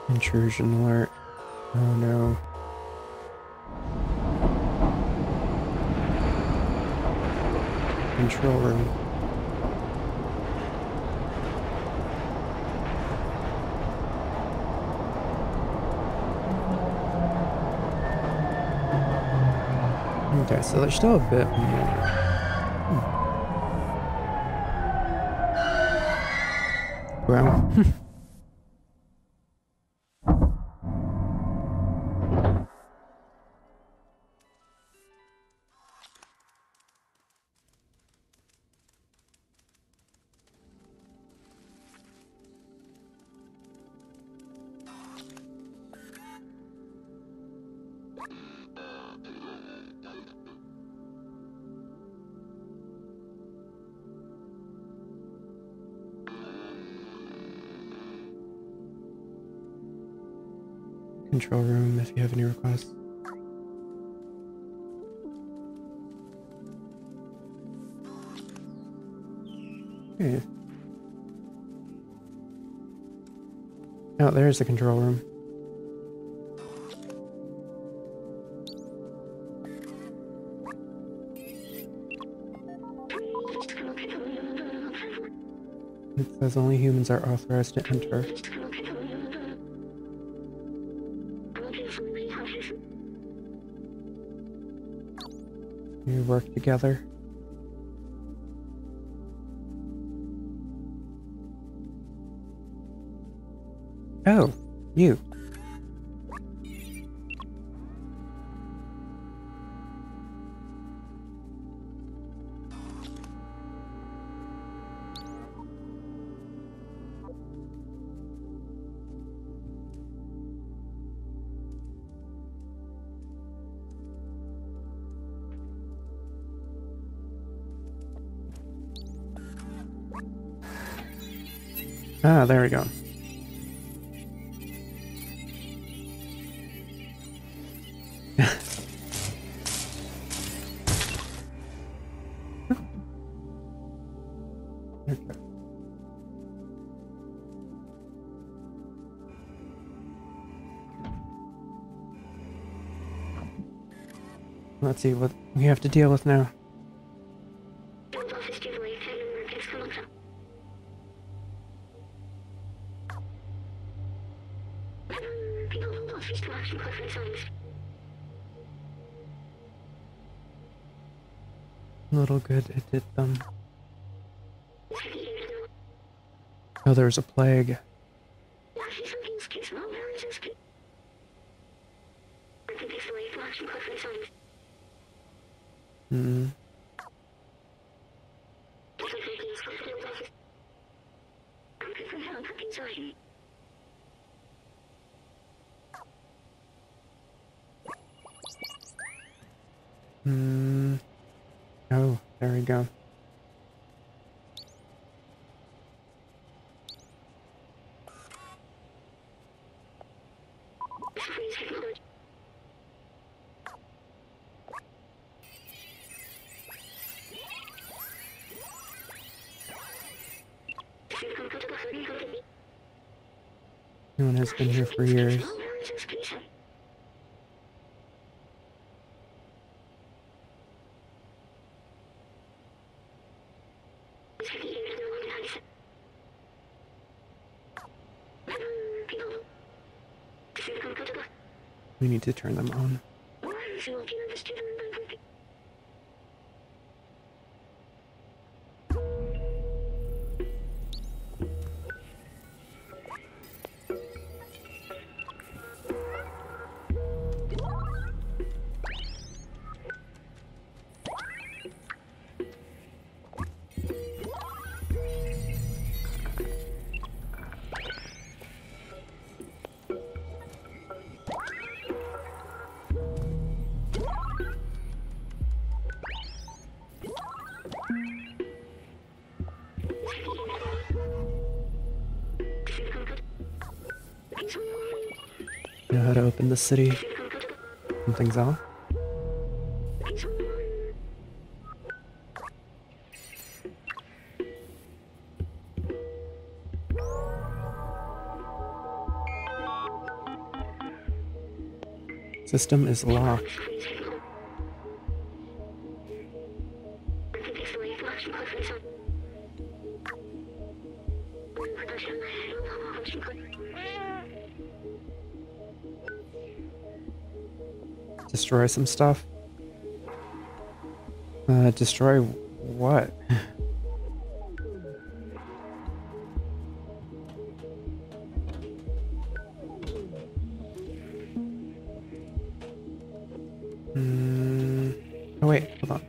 Intrusion alert. Oh no. Control room. Okay, so there's still a bit more. Well, control room if you have any requests. Okay. Oh, there's the control room. It says only humans are authorized to enter. We work together. Oh, you. Ah, there we go. Okay. Let's see what we have to deal with now. Little good it did them. Oh, there's a plague. Hmm. Hmm. Oh, there we go. No one has been here for years. We need to turn them on. Know how to open the city. Something's on. System is locked. Destroy some stuff. Destroy what? Oh wait, hold on.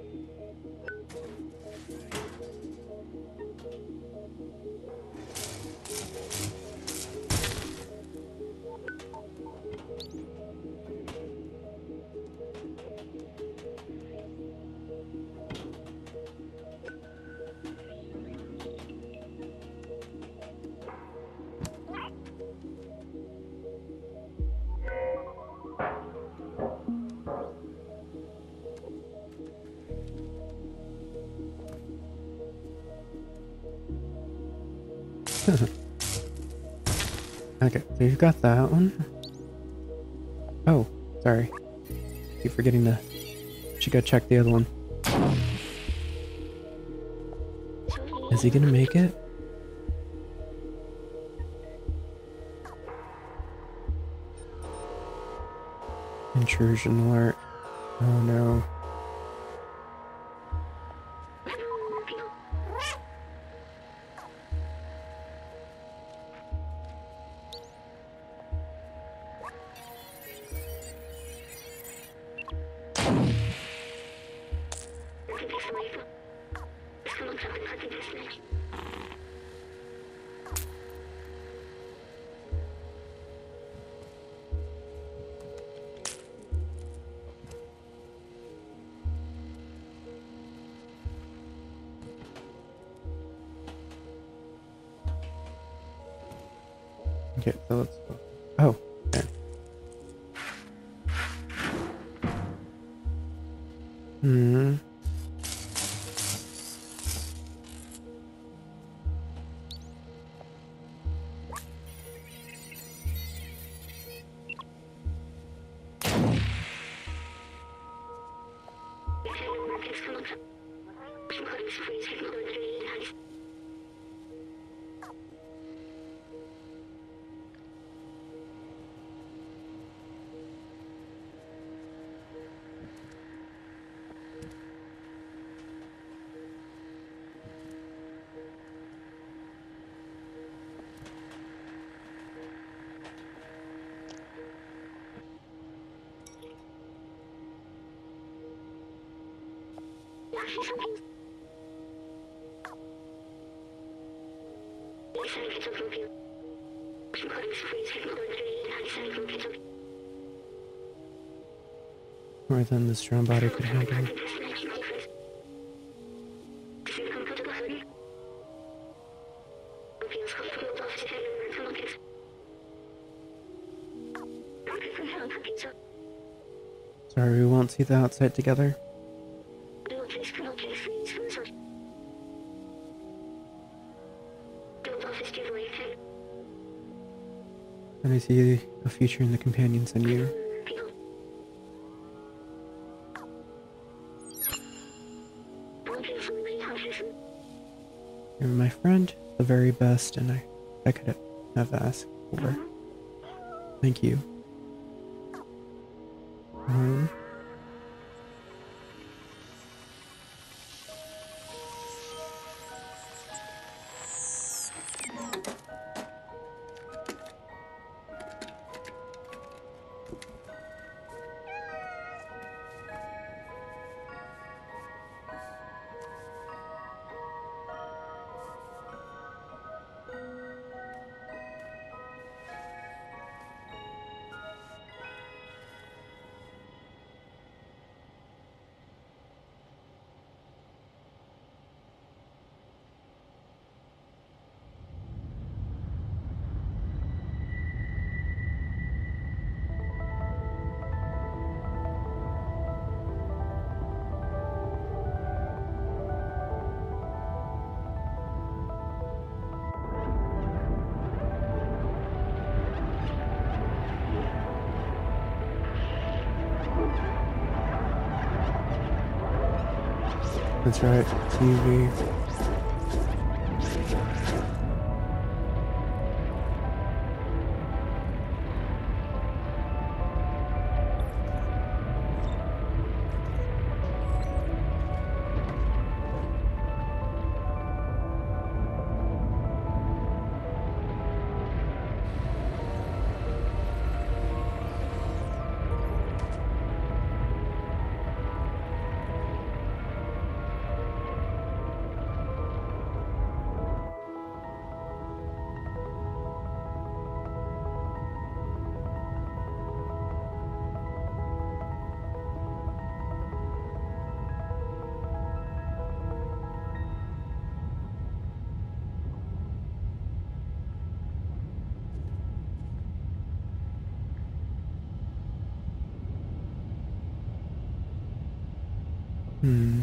Okay, so you've got that one. Oh, sorry. Keep forgetting to... Should go check the other one. Is he gonna make it? Intrusion alert. Oh no. Okay, so let's go. Oh, there. Hmm. More than the strong body could handle. Sorry, we won't see the outside together. And I see a future in the companions and you. You're my friend, the very best, and I could have asked for. Thank you. That's right. TV. Hmm.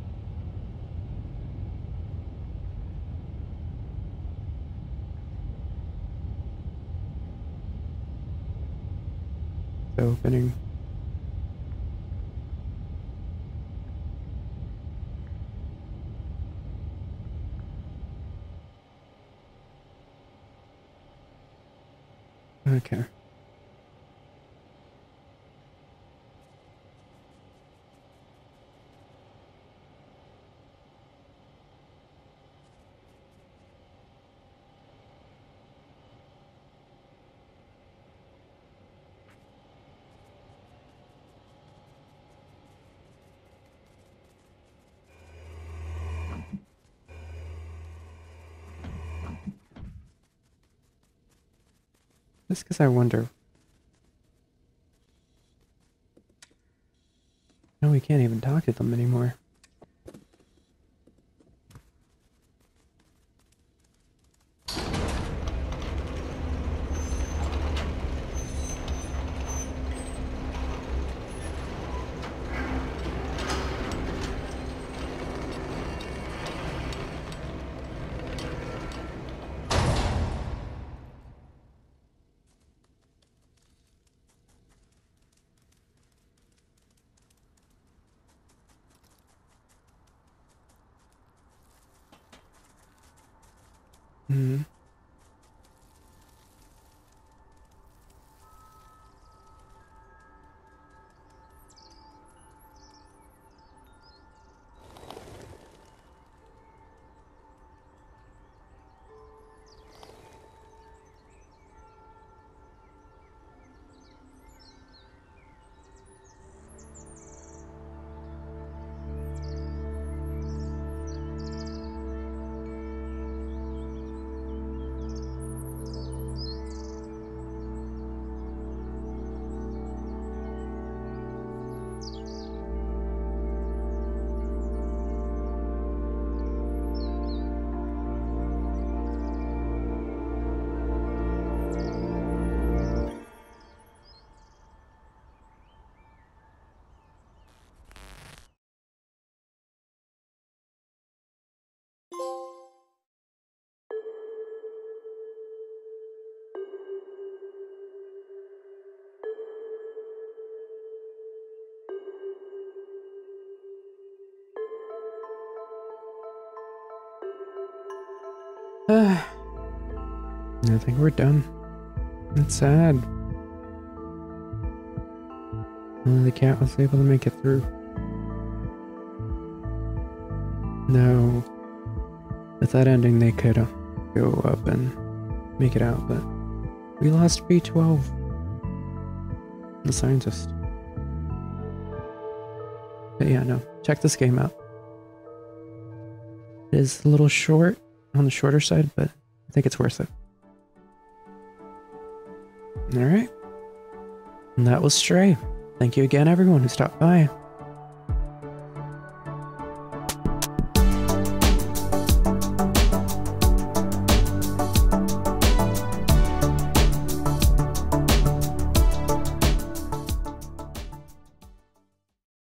It's opening. Okay. Just because I wonder. No, we can't even talk to them anymore. Hmm. I think we're done. It's sad. Only the cat was able to make it through. No. With that ending, they could go up and make it out, but we lost B12, the scientist. But yeah, no. Check this game out. It is a little short, on the shorter side, but I think it's worth it. Alright. And that was Stray. Thank you again, everyone who stopped by.